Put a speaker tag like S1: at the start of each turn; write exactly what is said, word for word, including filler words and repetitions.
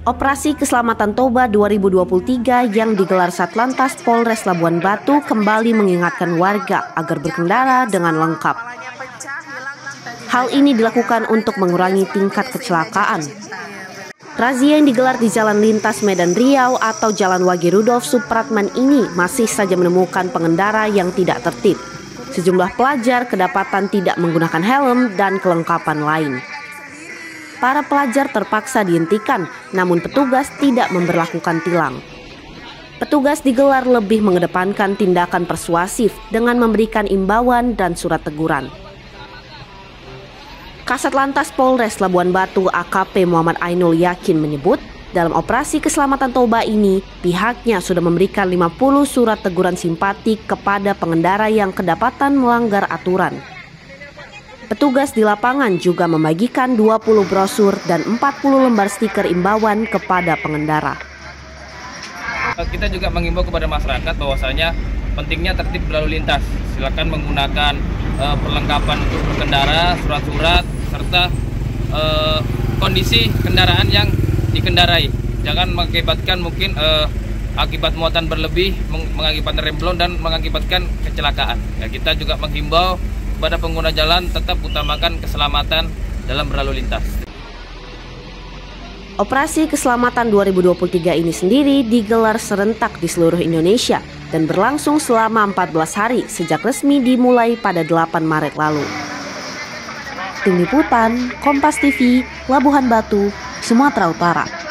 S1: Operasi Keselamatan Toba dua ribu dua puluh tiga yang digelar Satlantas Polres Labuan Batu kembali mengingatkan warga agar berkendara dengan lengkap. Hal ini dilakukan untuk mengurangi tingkat kecelakaan. Razia yang digelar di Jalan Lintas Medan Riau atau Jalan Wage Rudolf Supratman ini masih saja menemukan pengendara yang tidak tertib. Sejumlah pelajar kedapatan tidak menggunakan helm dan kelengkapan lain. Para pelajar terpaksa dihentikan, namun petugas tidak memberlakukan tilang. Petugas digelar lebih mengedepankan tindakan persuasif dengan memberikan imbauan dan surat teguran. Kasat Lantas Polres Labuan Batu A K P Muhammad Ainul Yakin menyebut, dalam operasi Keselamatan Toba ini, pihaknya sudah memberikan lima puluh surat teguran simpatik kepada pengendara yang kedapatan melanggar aturan. Petugas di lapangan juga membagikan dua puluh brosur dan empat puluh lembar stiker imbauan kepada pengendara.
S2: Kita juga mengimbau kepada masyarakat bahwasanya pentingnya tertib berlalu lintas. Silakan menggunakan uh, perlengkapan untuk berkendara, surat-surat, serta uh, kondisi kendaraan yang dikendarai. Jangan mengakibatkan mungkin uh, akibat muatan berlebih, mengakibatkan remblong dan mengakibatkan kecelakaan. Ya, kita juga menghimbau kepada pengguna jalan tetap utamakan keselamatan dalam berlalu lintas.
S1: Operasi Keselamatan dua ribu dua puluh tiga ini sendiri digelar serentak di seluruh Indonesia dan berlangsung selama empat belas hari sejak resmi dimulai pada delapan Maret lalu. Tim Liputan, Kompas T V, Labuhan Batu, Sumatera Utara.